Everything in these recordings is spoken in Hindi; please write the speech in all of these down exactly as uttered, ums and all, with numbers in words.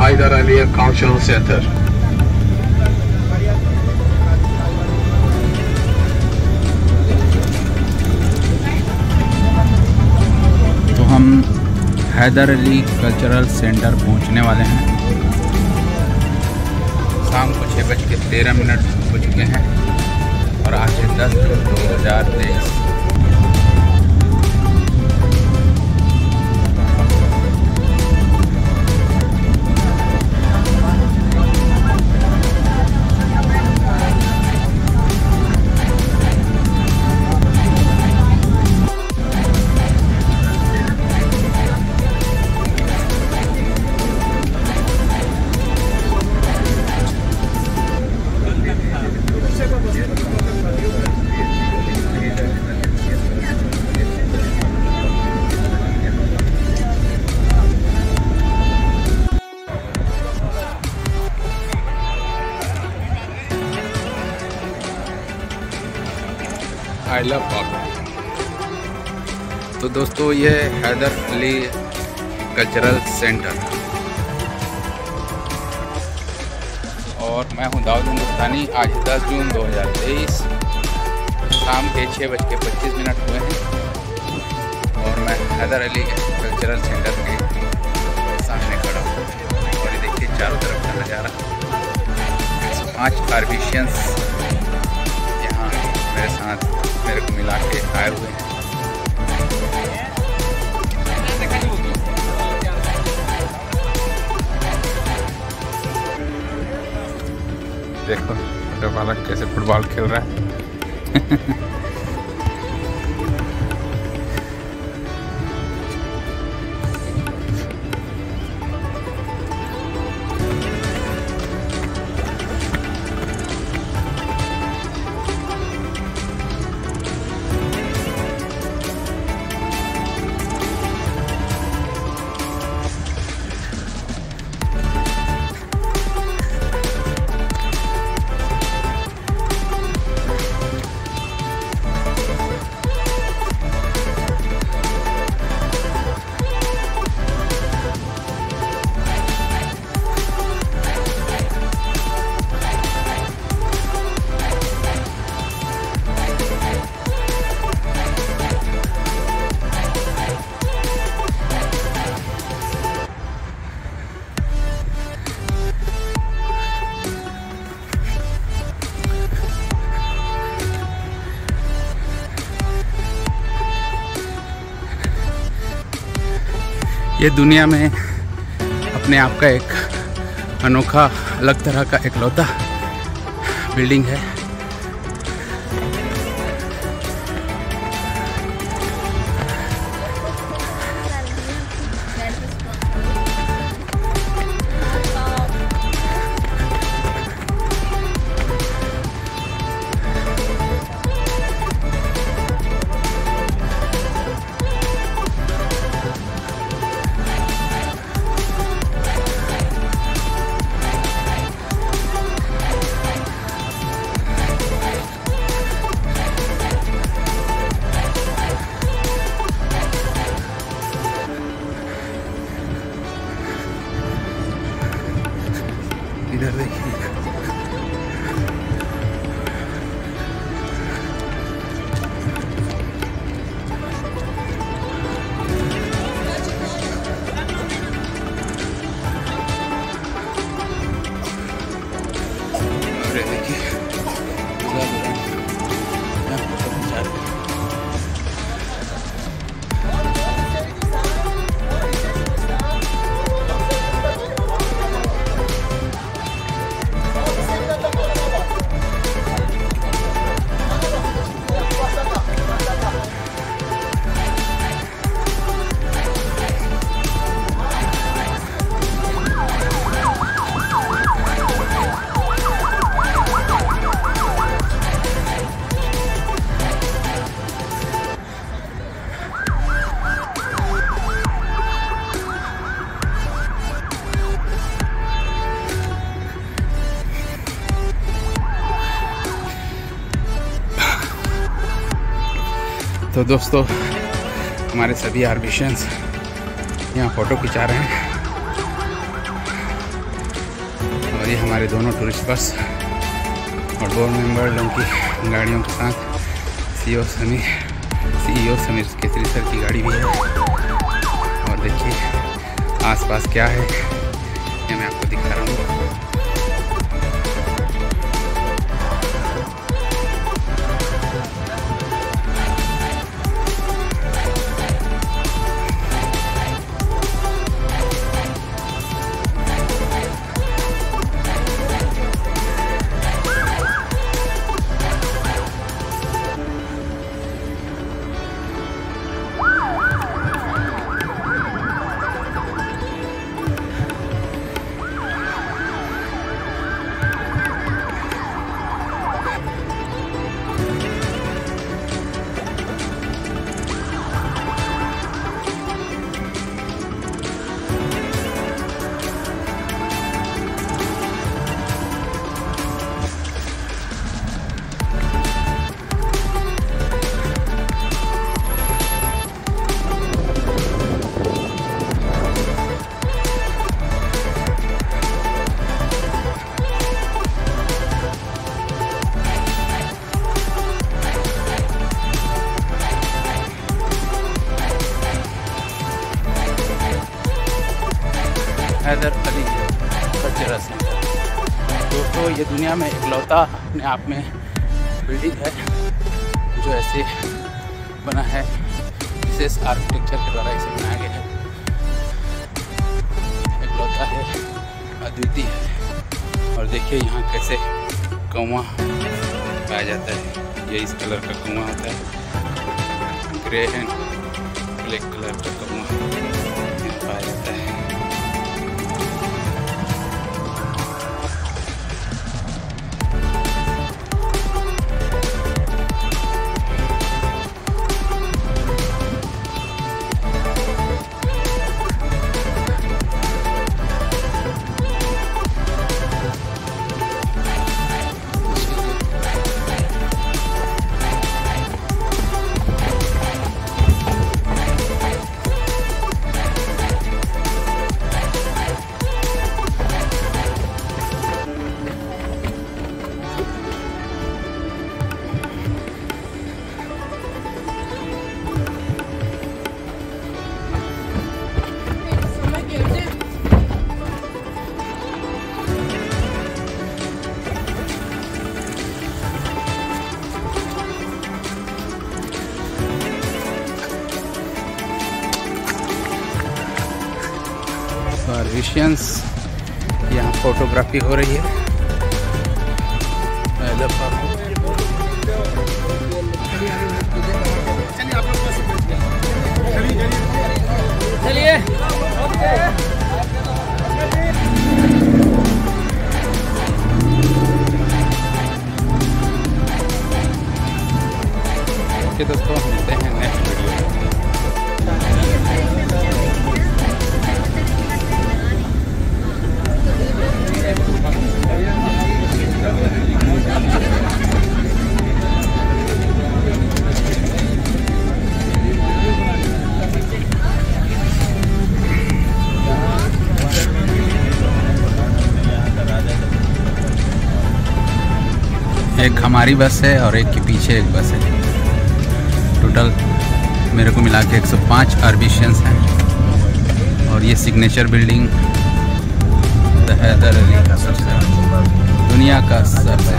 Hyder Aliyev Cultural Center. तो हम हैदर अली कल्चरल सेंटर पहुंचने वाले हैं। शाम को छः बज के तेरह मिनट हो चुके हैं और आज है दस जून दो हज़ार तेईस। I love Pop. तो दोस्तों ये हैदर अली कल्चरल सेंटर और मैं हूं दाऊद हिंदुस्तानी। आज दस जून दो हज़ार तेईस शाम के छः बज के पच्चीस मिनट हुए हैं और मैं हैदर अली कल्चरल सेंटर के सामने खड़ा हूँ और ये देखिए चारों तरफ का नज़ारा। पाँच आर्बिशियंस यहाँ मेरे साथ मेरे को मिला के आए हुए हैं। देखो छोटा बालक कैसे फुटबॉल खेल रहा है। ये दुनिया में अपने आप का एक अनोखा अलग तरह का इकलौता बिल्डिंग है। इधर देखिए तो दोस्तों हमारे सभी आर्बिशियंस यहाँ फ़ोटो खिंचा रहे हैं। ये हमारे दोनों टूरिस्ट बस और बोर्ड मेंबर लोगों की गाड़ियों के साथ CEO Sameer CEO Sameer Kesari sir की गाड़ी भी है। और देखिए आसपास क्या है ये मैं आपको दिखा रहा हूँ। हैदर अली कल्चरल सेंटर दोस्तों, ये दुनिया में इकलौता अपने आप में बिल्डिंग है जो ऐसे बना है। विशेष आर्किटेक्चर के द्वारा इसे बनाया गया है। इकलौता है, अद्वितीय है। और देखिए यहाँ कैसे कौवा पाया जाता है। ये इस कलर का कौवा होता है, ग्रे एंड ब्लैक कलर का कौवा पाया जाता है। पर्शियंस यहाँ फोटोग्राफी हो रही है। चलिए ओके दोस्तों, मिलते हैं नेक्स्ट वीडियो में। एक हमारी बस है और एक के पीछे एक बस है। टोटल मेरे को मिला के एक सौ पाँच आर्बिशियंस हैं। और ये सिग्नेचर बिल्डिंग हैदर अली का सबसे दुनिया का सबसे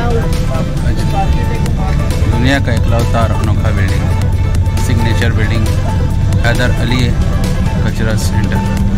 दुनिया का इकलौता और अनोखा building signature building Haider Ali cultural centre.